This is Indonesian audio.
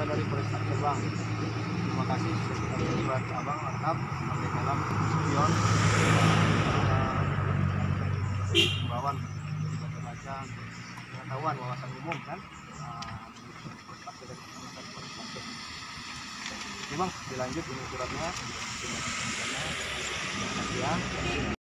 dari Polrestabes Jombang. Terima kasih sudah kita buat abang lengkap sampai dalam spion himbauan dari baca-baca pengetahuan wawasan umum kan. Polrestabes dan komunitas Polrestabes. Oke bang, dilanjut ini suratnya. Terima kasih ya.